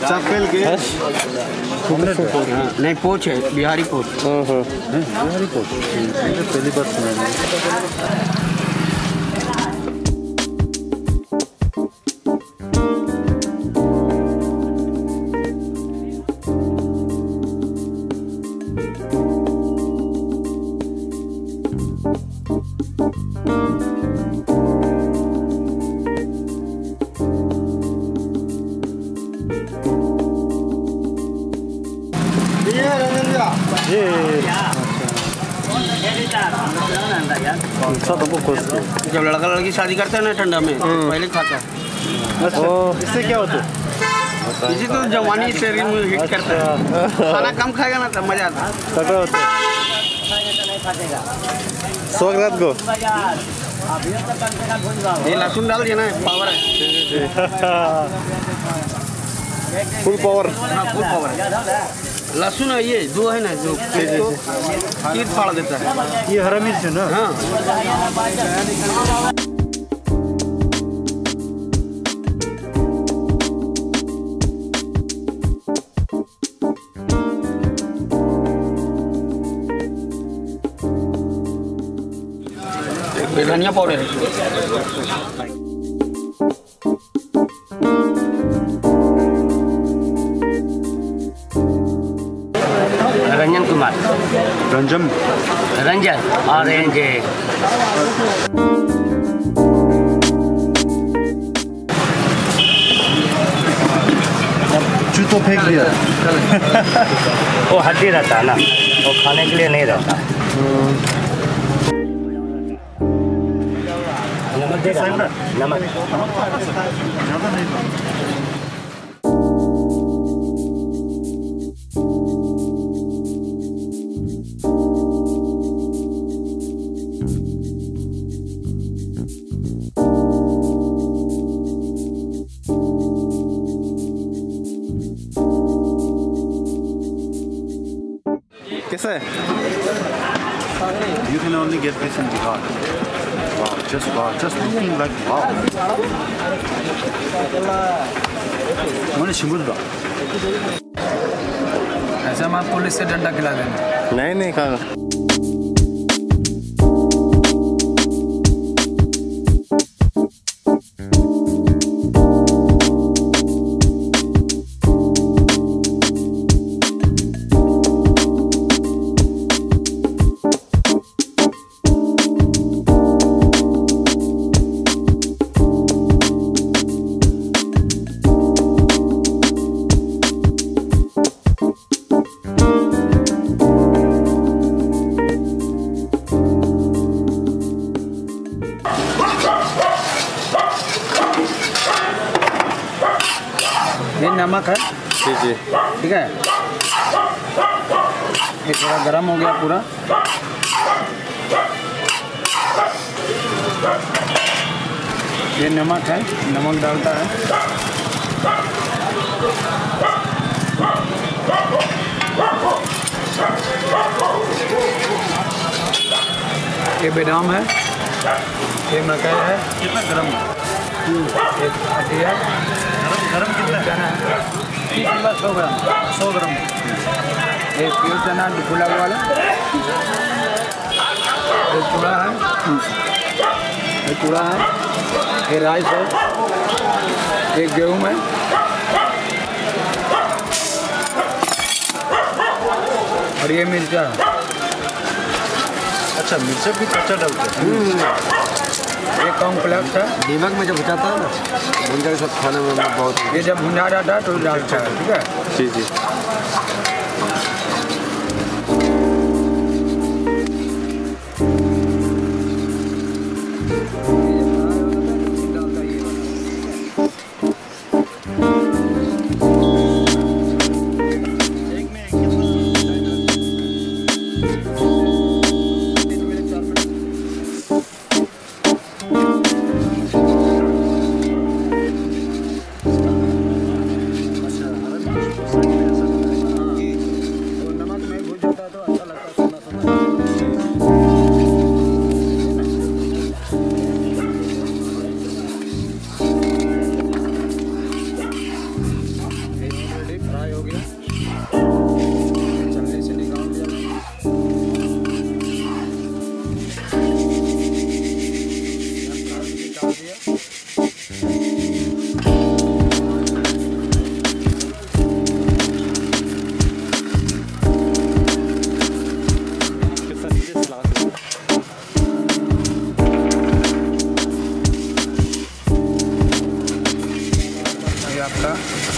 Chapel के नहीं पोच है, बिहारी पोच। बिहारी पोच पहली बार सुना। जब लड़का लड़की शादी करते हैं ना ठंडा में पहले खाता है। इससे क्या होता है? इसी तो जवानी शरीर में हिट करता है। खाना कम खाएगा ना तब मजा आता है। स्वागत को ये लहसुन डाल दिया ना, पावर है। Full power. हाँ फुल पावर है। लहसुन है ये जो है ना, जो कीट फाड़ देता है। ये हरा मिर्च है ना? हाँ। धनिया पाउडर है। रंजन कुमार। रंजन ऑरेंज। जूतो फेंक दिया। वो हड्डी रहता है ना, वो खाने के लिए नहीं रहता। नमक देगा? नमक ज़्यादा नहीं। कैसा है? You can only get this in Bihar. Wow, just looking like wow. मैंने शिमुद्रा। ऐसा हम पुलिस से डंडा खिला देंगे। नहीं खाना। ये नमक है। जी ठीक है। ये थोड़ा गर्म हो गया पूरा। ये नमक है, नमक डालता है। ये बादाम है, ये मकई है। कितना गरम है? एक अटिया। गरम कितना चना है 100 ग्राम। 100 ग्राम। ये प्योर चना फुला वाला। ये चूड़ा है, ये चूड़ा है। ये राइस है, एक गेहूँ है। और ये मिर्चा है। अच्छा, मिर्चा भी कच्चा डालते हैं। ये कॉम्प्लेक्स है। दीमक में जब भुजाता है ना, भुंजा के साथ खाने में बहुत। ये जब भुना जाता है तो डालता है। ठीक है। जी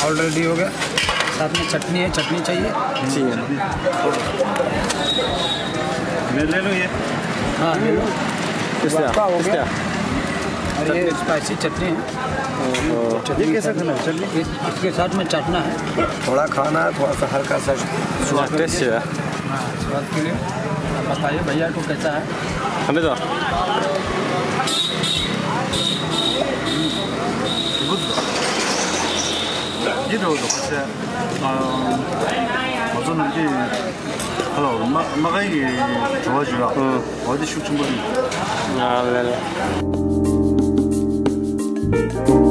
चावल रेडी हो गया, साथ में चटनी है। चटनी चाहिए? ले लो ये। हाँ ले लो। किसका हो गया। और ये स्पाइसी चटनी है। ये कैसा खाना है? चलिए इसके साथ में चटना है। थोड़ा खाना है, थोड़ा सा हल्का सा स्वाद टेस्ट है। हाँ स्वाद के लिए आप बताइए भैया को कैसा है। हमें तो 이도 똑같이 저는 이제 엄마가 이게 좋아지라 어디 슉 좀 버리 아, 네.